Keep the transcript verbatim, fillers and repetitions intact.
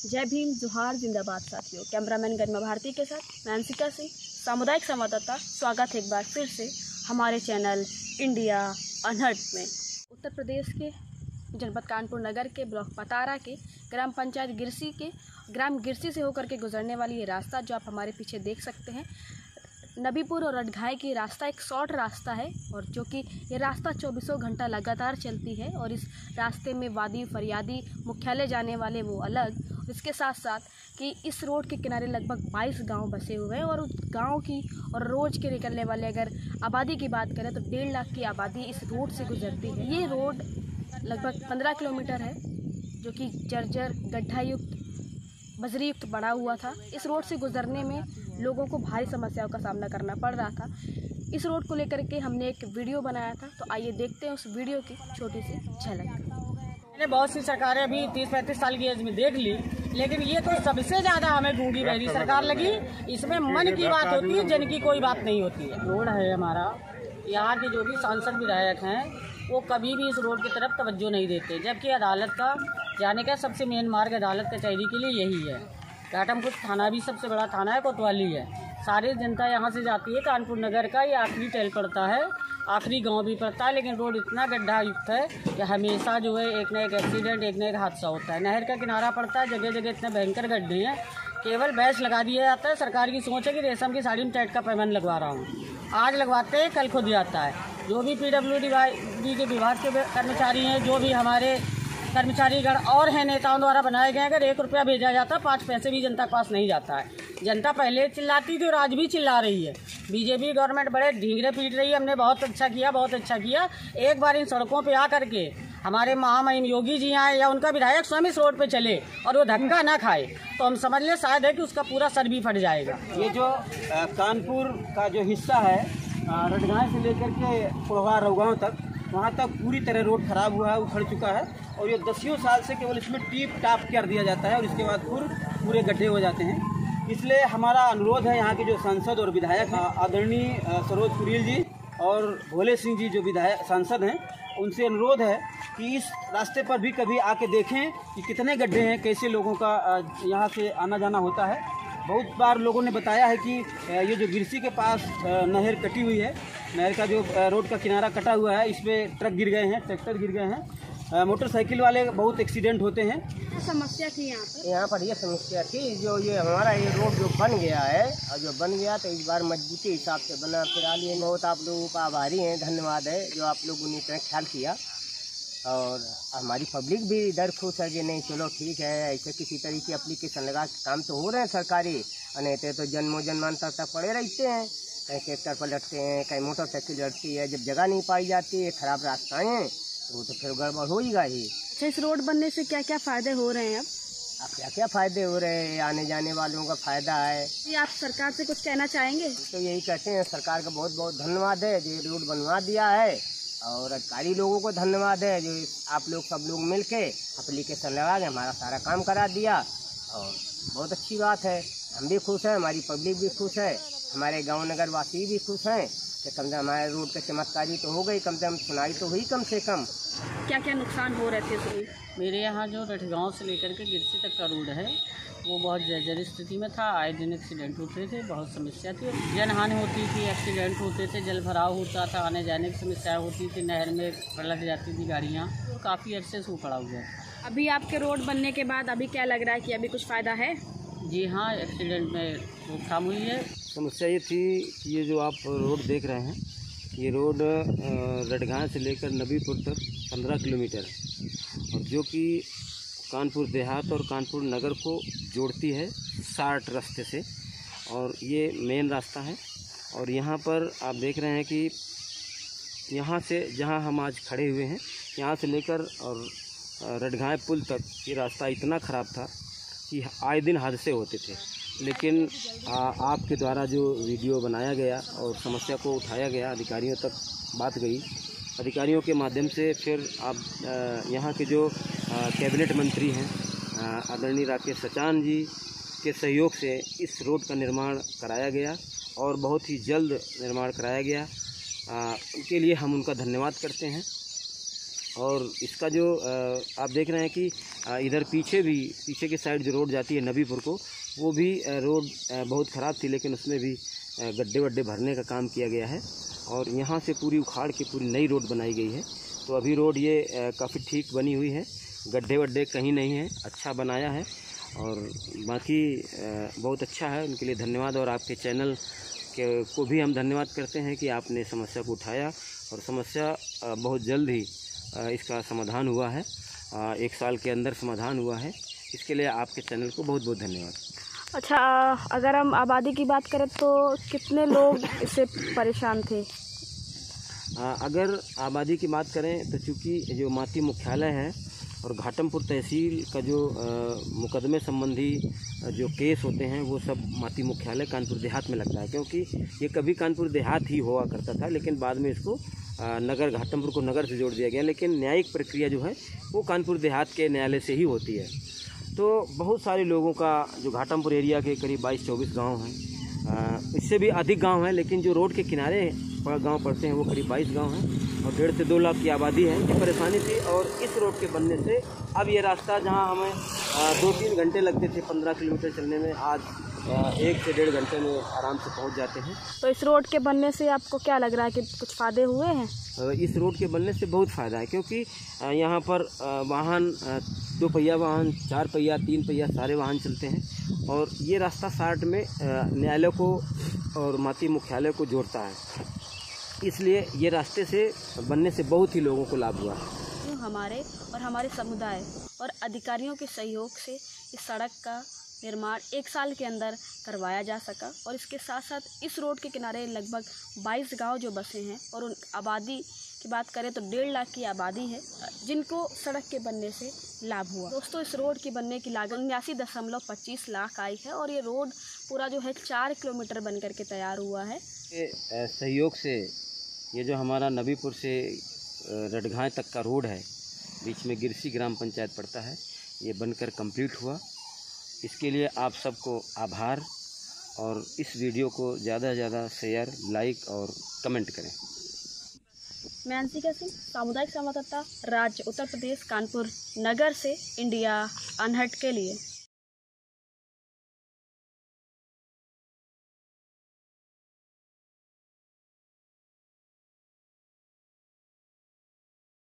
जय भीम, जोहार, जिंदाबाद साथियों। कैमरामैन गरिमा भारती के साथ मैं अंशिका सिंह, सामुदायिक संवाददाता। स्वागत है एक बार फिर से हमारे चैनल इंडिया अनहर्ड में। उत्तर प्रदेश के जनपद कानपुर नगर के ब्लॉक पतारा के ग्राम पंचायत गिरसी के ग्राम गिरसी से होकर के गुजरने वाली ये रास्ता जो आप हमारे पीछे देख सकते हैं, नबीपुर और रटघाई की रास्ता एक शॉर्ट रास्ता है, और जो कि ये रास्ता चौबीसों घंटा लगातार चलती है। और इस रास्ते में वादी फरियादी मुख्यालय जाने वाले वो अलग, इसके साथ साथ कि इस रोड के किनारे लगभग बाईस गांव बसे हुए हैं। और उस गांव की और रोज़ के निकलने वाले अगर आबादी की बात करें तो डेढ़ लाख की आबादी इस रोड से गुजरती है। ये रोड लगभग पंद्रह किलोमीटर है, जो कि जर्जर गड्ढा युक्त बजरी युक्त बड़ा हुआ था। इस रोड से गुजरने में लोगों को भारी समस्याओं का सामना करना पड़ रहा था। इस रोड को लेकर के हमने एक वीडियो बनाया था, तो आइए देखते हैं उस वीडियो की छोटी सी झलक। मैंने बहुत सी सरकारें अभी तीस पैंतीस साल की एज में देख ली, लेकिन ये तो सबसे ज्यादा हमें गूंगी बहरी सरकार लगी। इसमें मन की बात होती है, जन की कोई बात नहीं होती है। रोड है हमारा, यहाँ के जो भी सांसद विधायक हैं वो कभी भी इस रोड की तरफ तवज्जो नहीं देते, जबकि अदालत का जाने का सबसे मेन मार्ग अदालत कचहरी के लिए यही है। घाटमपुर थाना भी सबसे बड़ा थाना है, कोतवाली है। सारी जनता यहाँ से जाती है। कानपुर नगर का ये आखिरी टेल पड़ता है, आखिरी गांव भी पड़ता है, लेकिन रोड इतना गड्ढा युक्त है कि हमेशा जो है एक न एक एक्सीडेंट, एक न एक हादसा होता है। नहर का किनारा पड़ता है, जगह जगह इतने भयंकर गड्ढे हैं, केवल बैच लगा दिया जाता है। सरकार की सोच है कि रेशम की साड़ी में टाइट का पैमान लगवा रहा हूँ, आज लगवाते हैं कल खुद जाता है। जो भी पी डब्ल्यू डी के विभाग के कर्मचारी हैं, जो भी हमारे कर्मचारीगण और हैं नेताओं द्वारा बनाए गए, अगर एक रुपया भेजा जाता पाँच पैसे भी जनता के पास नहीं जाता है। जनता पहले चिल्लाती थी और आज भी चिल्ला रही है। बीजेपी गवर्नमेंट बड़े ढींगरे पीट रही है। हमने बहुत अच्छा किया, बहुत अच्छा किया। एक बार इन सड़कों पे आ करके हमारे महामहिम योगी जी आए या उनका विधायक स्वयं इस रोड पे चले और वो धक्का ना खाए, तो हम समझ लें शायद है कि उसका पूरा सर भी फट जाएगा। ये जो आ, कानपुर का जो हिस्सा है, रटघाई से लेकर के पुरवा रउगांव तक, वहाँ तक पूरी तरह रोड खराब हुआ है, उखड़ चुका है। और ये दसियों साल से केवल इसमें टीप टाप कर दिया जाता है और इसके बाद फिर पूरे गड्ढे हो जाते हैं। इसलिए हमारा अनुरोध है, यहाँ के जो सांसद और विधायक आदरणीय सरोज कुरील जी और भोले सिंह जी जो विधायक सांसद हैं, उनसे अनुरोध है कि इस रास्ते पर भी कभी आके देखें कि कितने गड्ढे हैं, कैसे लोगों का यहाँ से आना जाना होता है। बहुत बार लोगों ने बताया है कि ये जो गिरसी के पास नहर कटी हुई है, नहर का जो रोड का किनारा कटा हुआ है, इसमें ट्रक गिर गए हैं, ट्रैक्टर गिर गए हैं, मोटरसाइकिल वाले बहुत एक्सीडेंट होते हैं। समस्या थी यहाँ पर यहाँ पर ये समस्या थी, जो ये हमारा ये रोड जो बन गया है, और जो बन गया तो इस बार मजबूती हिसाब से बना। फिलहाल ये बहुत आप लोगों का आभारी हैं, धन्यवाद है जो आप लोगों ने इतना ख्याल किया। और हमारी पब्लिक भी इधर खुश है कि नहीं चलो ठीक है, ऐसे किसी तरीके एप्लीकेशन लगा के काम तो हो रहे हैं सरकारी, नहीं तो जन्मों जन्मांतर तक पड़े रहते हैं। कहीं ट्रैक्टर पर लटते हैं, कहीं मोटरसाइकिल लटती है। जब जगह नहीं पाई जाती है, खराब रास्ताएं हैं, तो वो तो फिर गड़बड़ होगा ही। अच्छा, इस रोड बनने से क्या क्या फ़ायदे हो रहे हैं? अब अब क्या क्या फ़ायदे हो रहे हैं, आने जाने वालों का फ़ायदा है। ये आप सरकार से कुछ कहना चाहेंगे? तो यही कहते हैं, सरकार का बहुत बहुत धन्यवाद है जो रोड बनवा दिया है, और अधिकारी लोगों को धन्यवाद है जो आप लोग सब लोग मिल के एप्लीकेशन लगा के हमारा सारा काम करा दिया। और बहुत अच्छी बात है, हम भी खुश हैं, हमारी पब्लिक भी खुश है, हमारे गांव नगर वासी भी खुश हैं कि कम से कम हमारे रोड का चमत्कारी तो हो गई, कम से कम सुनाई तो हुई कम से कम। क्या क्या नुकसान हो रहे थे इसमें? मेरे यहाँ जो रटगांव से लेकर के गिरसी तक का रोड है वो बहुत जर्जर स्थिति में था। आए दिन एक्सीडेंट होते थे, बहुत समस्या थी, जनहानि होती थी, एक्सीडेंट होते थे, जल भराव होता था, आने जाने की समस्या होती थी, नहर में पलट जाती थी गाड़ियाँ, तो काफ़ी अरसे से पड़ा हुआ है। अभी आपके रोड बनने के बाद अभी क्या लग रहा है कि अभी कुछ फ़ायदा है? जी हाँ, एक्सीडेंट में रोकथाम हुई है। समस्या ये थी कि ये जो आप रोड देख रहे हैं, ये रोड रटघाई से लेकर नबीपुर तक पंद्रह किलोमीटर है, और जो कि कानपुर देहात और कानपुर नगर को जोड़ती है शार्ट रास्ते से, और ये मेन रास्ता है। और यहाँ पर आप देख रहे हैं कि यहाँ से जहाँ हम आज खड़े हुए हैं, यहाँ से लेकर और रटघाई पुल तक ये रास्ता इतना ख़राब था कि आए दिन हादसे होते थे। लेकिन आ, आपके द्वारा जो वीडियो बनाया गया और समस्या को उठाया गया, अधिकारियों तक बात गई, अधिकारियों के माध्यम से फिर आप यहाँ के जो कैबिनेट मंत्री हैं आदरणीय राकेश सचान जी के सहयोग से इस रोड का निर्माण कराया गया, और बहुत ही जल्द निर्माण कराया गया। आ, उनके लिए हम उनका धन्यवाद करते हैं। और इसका जो आप देख रहे हैं कि इधर पीछे भी पीछे के साइड जो रोड जाती है नबीपुर को, वो भी रोड बहुत ख़राब थी, लेकिन उसमें भी गड्ढे वड्ढे भरने का काम किया गया है और यहाँ से पूरी उखाड़ के पूरी नई रोड बनाई गई है। तो अभी रोड ये काफ़ी ठीक बनी हुई है, गड्ढे वड्ढे कहीं नहीं है, अच्छा बनाया है और बाकी बहुत अच्छा है। उनके लिए धन्यवाद और आपके चैनल के को भी हम धन्यवाद करते हैं कि आपने समस्या को उठाया और समस्या बहुत जल्द ही इसका समाधान हुआ है, एक साल के अंदर समाधान हुआ है। इसके लिए आपके चैनल को बहुत बहुत धन्यवाद। अच्छा, अगर हम आबादी की बात करें तो कितने लोग इससे परेशान थे? अगर आबादी की बात करें तो चूँकि जो माती मुख्यालय है और घाटमपुर तहसील का जो मुकदमे संबंधी जो केस होते हैं वो सब माती मुख्यालय कानपुर देहात में लगता है, क्योंकि ये कभी कानपुर देहात ही हुआ करता था, लेकिन बाद में इसको नगर घाटमपुर को नगर से जोड़ दिया गया। लेकिन न्यायिक प्रक्रिया जो है वो कानपुर देहात के न्यायालय से ही होती है। तो बहुत सारे लोगों का जो घाटमपुर एरिया के करीब बाईस चौबीस गाँव हैं, इससे भी अधिक गांव हैं, लेकिन जो रोड के किनारे गांव पड़ते हैं वो करीब बाईस गांव हैं और डेढ़ से दो लाख की आबादी है। ये परेशानी थी और इस रोड के बनने से अब ये रास्ता जहां हमें दो तीन घंटे लगते थे पंद्रह किलोमीटर चलने में, आज एक से डेढ़ घंटे में आराम से पहुंच जाते हैं। तो इस रोड के बनने से आपको क्या लग रहा है कि कुछ फ़ायदे हुए हैं? इस रोड के बनने से बहुत फ़ायदा है, क्योंकि यहाँ पर वाहन दो पहिया वाहन, चार पहिया, तीन पहिया सारे वाहन चलते हैं और ये रास्ता साठ में न्यायालय को और माती मुख्यालय को जोड़ता है, इसलिए ये रास्ते से बनने से बहुत ही लोगों को लाभ हुआ है। हमारे और हमारे समुदाय और अधिकारियों के सहयोग से इस सड़क का निर्माण एक साल के अंदर करवाया जा सका और इसके साथ साथ इस रोड के किनारे लगभग बाईस गांव जो बसे हैं और उन आबादी की बात करें तो डेढ़ लाख की आबादी है जिनको सड़क के बनने से लाभ हुआ। दोस्तों, इस रोड के बनने की लागत उन्यासी दशमलव पच्चीस लाख आई है और ये रोड पूरा जो है चार किलोमीटर बन करके तैयार हुआ है। सहयोग से ये जो हमारा नबीपुर से रटघाए तक का रोड है, बीच में गिरसी ग्राम पंचायत पड़ता है, ये बनकर कंप्लीट हुआ। इसके लिए आप सबको आभार और इस वीडियो को ज़्यादा से ज़्यादा शेयर, लाइक और कमेंट करें। मैं अंशिका सिंह, सामुदायिक संवाददाता, राज्य उत्तर प्रदेश, कानपुर नगर से इंडिया अनहट के लिए।